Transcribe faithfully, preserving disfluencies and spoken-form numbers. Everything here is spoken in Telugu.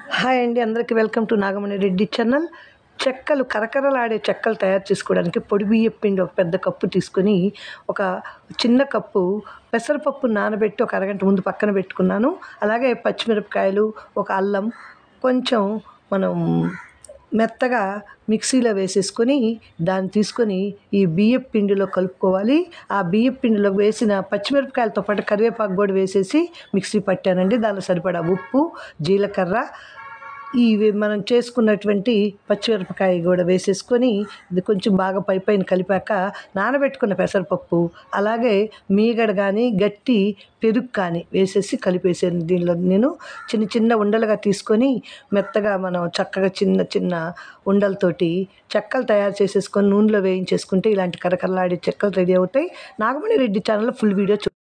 హాయ్ అండి, అందరికీ welcome to Nagamani Reddy channel. చెక్కలు కరకరలాడే చెక్కలు తయారు చేసుకోవడానికి పొడి బియ్యం పిండి ఒక పెద్ద కప్పు తీసుకొని ఒక చిన్న కప్పు పెసరపప్పు నానబెట్టి ఒక అరగంట ముందు పక్కన పెట్టుకున్నాను. అలాగే పచ్చిమిరపకాయలు, ఒక అల్లం, కొంచెం మనం మెత్తగా మిక్సీలో వేసేసుకొని దాన్ని తీసుకొని ఈ బియ్యం పిండిలో కలుపుకోవాలి. ఆ బియ్యం పిండిలో వేసిన పచ్చిమిరపకాయలతో పాటు కరివేపాకు కూడా వేసేసి మిక్సీ పట్టానండి. దానిలో సరిపడా ఉప్పు, జీలకర్ర, ఇవి మనం చేసుకున్నటువంటి పచ్చిమిరపకాయ కూడా వేసేసుకొని ఇది కొంచెం బాగా పై పైన కలిపాక నానబెట్టుకున్న పెసరపప్పు, అలాగే మీగడ కానీ గట్టి పెరుగు కానీ వేసేసి కలిపేసాను. దీనిలో నేను చిన్న చిన్న ఉండలుగా తీసుకొని మెత్తగా మనం చక్కగా చిన్న చిన్న ఉండలతోటి చెక్కలు తయారు చేసేసుకొని నూనెలో వేయించేసుకుంటే ఇలాంటి కరకరలాడే చెక్కలు రెడీ అవుతాయి. నాగమణి రెడ్డి ఛానల్లో ఫుల్ వీడియో చూ